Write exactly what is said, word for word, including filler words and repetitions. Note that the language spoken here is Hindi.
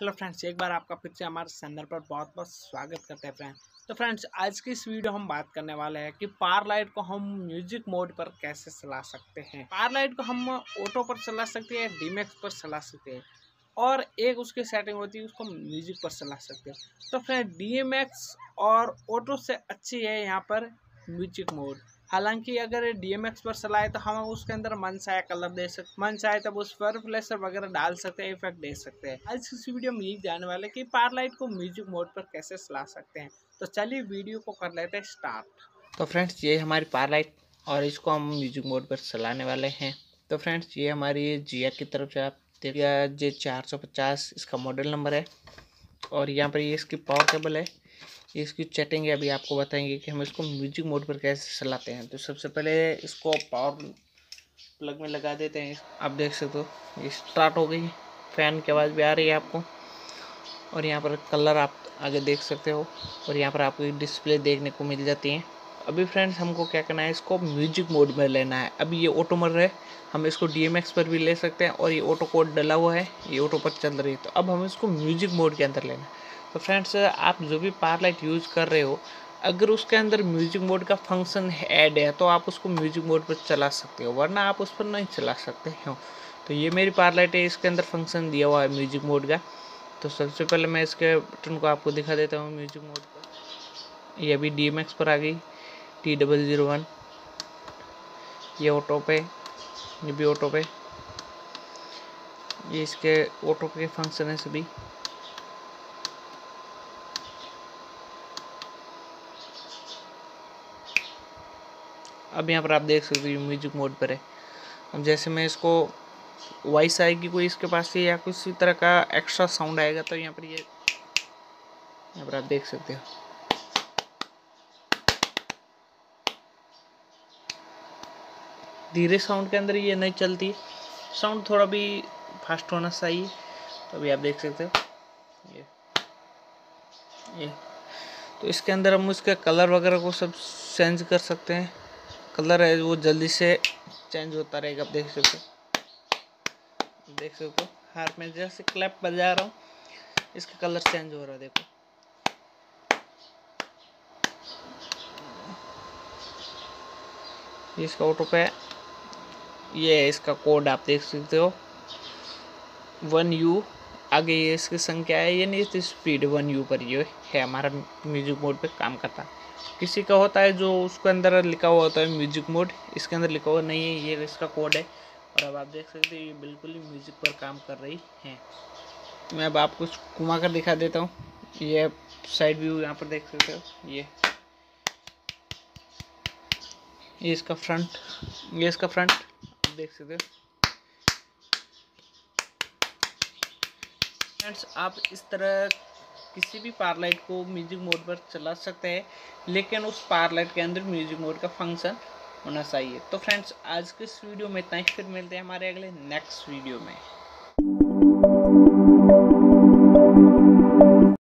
हेलो फ्रेंड्स, एक बार आपका फिर से हमारे चैनल पर बहुत बहुत स्वागत करते हैं फ्रेंड्स। तो फ्रेंड्स, आज की इस वीडियो हम बात करने वाले हैं कि पावर लाइट को हम म्यूजिक मोड पर कैसे चला सकते हैं। पावर लाइट को हम ऑटो पर चला सकते हैं, डीमैक्स पर चला सकते हैं, और एक उसकी सेटिंग होती है उसको म्यूजिक पर चला सकते हैं। तो फ्रेंड, डीएमएक्स और ऑटो से अच्छी है यहाँ पर म्यूजिक मोड। हालांकि अगर डीएमएक्स पर चलाए तो हम उसके अंदर मन चाहे कलर दे सकते, मन चाहे तब उस पर फ्लैशर वगैरह डाल सकते हैं, इफेक्ट दे सकते हैं। आज इस वीडियो में यही जानने वाले कि पावर लाइट को म्यूजिक मोड पर कैसे चला सकते हैं। तो चलिए वीडियो को कर लेते हैं स्टार्ट। तो फ्रेंड्स, ये हमारी पावर लाइट और इसको हम म्यूजिक मोड पर चलाने वाले हैं। तो फ्रेंड्स, ये हमारी जिया की तरफ से आप देखिए, जे चार सौ पचास इसका मॉडल नंबर है, और यहाँ पर ये इसकी पावर केबल है। ये इसकी सेटिंग है, अभी आपको बताएंगे कि हम इसको म्यूजिक मोड पर कैसे चलाते हैं। तो सबसे पहले इसको पावर प्लग में लगा देते हैं। आप देख सकते हो ये स्टार्ट हो गई, फैन की आवाज़ भी आ रही है आपको, और यहाँ पर कलर आप आगे देख सकते हो, और यहाँ पर आपको डिस्प्ले देखने को मिल जाती है। अभी फ्रेंड्स, हमको क्या करना है, इसको म्यूजिक मोड में लेना है। अभी ये ऑटो मोड है, हम इसको डीएमएक्स पर भी ले सकते हैं, और ये ऑटो कोड डला हुआ है, ये ऑटो पर चल रही है। तो अब हम इसको म्यूजिक मोड के अंदर लेना है। तो फ्रेंड्स, आप जो भी पावर लाइट यूज़ कर रहे हो, अगर उसके अंदर म्यूजिक मोड का फंक्शन ऐड है तो आप उसको म्यूजिक मोड पर चला सकते हो, वरना आप उस पर नहीं चला सकते हो। तो ये मेरी पावर लाइट है, इसके अंदर फंक्शन दिया हुआ है म्यूजिक मोड का। तो सबसे पहले मैं इसके बटन को आपको दिखा देता हूँ म्यूजिक मोड पर। ये अभी डी एम एक्स पर आ गई, टी डबल ज़ीरो वन। ये ऑटो पे, ये भी ऑटो पे, ये इसके ऑटो पे फंक्शन है सभी। अब यहाँ पर आप देख सकते हो म्यूजिक मोड पर है। अब जैसे मैं इसको वॉइस आएगी कोई इसके पास से, या किसी तरह का एक्स्ट्रा साउंड आएगा, तो यहाँ पर ये यहाँ पर आप देख सकते हो। धीरे साउंड के अंदर ये नहीं चलती, साउंड थोड़ा भी फास्ट होना चाहिए। तो अभी आप देख सकते हो ये ये तो इसके अंदर हम उसके कलर वगैरह को सब चेंज कर सकते हैं। कलर है वो जल्दी से चेंज होता रहेगा। आप देख सकते हो देख सकते हो हाथ में जैसे क्लैप बजा रहा हूँ, इसका कलर चेंज हो रहा है। देखो, ये इसका ऑटो पे, ये है इसका कोड, आप देख सकते हो वन यू। आगे ये इसकी संख्या है, ये नहीं स्पीड वन यू पर ये है हमारा म्यूजिक मोड पे काम करता है। किसी का होता है जो उसके अंदर लिखा हुआ होता है म्यूजिक मोड, इसके अंदर लिखा हुआ नहीं है, ये इसका कोड है। और अब आप देख सकते हो ये बिल्कुल ही म्यूजिक पर काम कर रही है। मैं अब आपको घुमा कर दिखा देता हूँ। ये साइड व्यू यहाँ पर देख सकते हो, ये ये इसका फ्रंट, ये इसका फ्रंट देख सकते हो। फ्रेंड्स, आप इस तरह किसी भी पावर लाइट को म्यूजिक मोड पर चला सकते हैं, लेकिन उस पावर लाइट के अंदर म्यूजिक मोड का फंक्शन होना चाहिए। तो फ्रेंड्स, आज के इस वीडियो में इतना ही, फिर मिलते हैं हमारे अगले नेक्स्ट वीडियो में।